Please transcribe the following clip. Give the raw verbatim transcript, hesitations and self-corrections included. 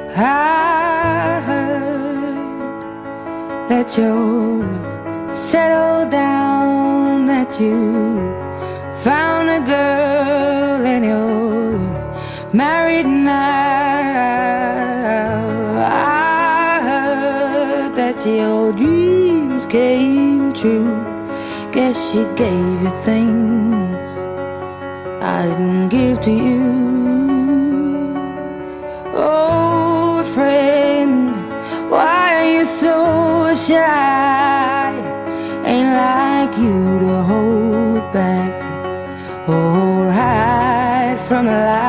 I heard that you're settled down, that you found a girl and you're married now. I heard that your dreams came true. Guess she gave you things I didn't give to you. Old friend, why are you so shy? Ain't like you to hold back or hide from the light.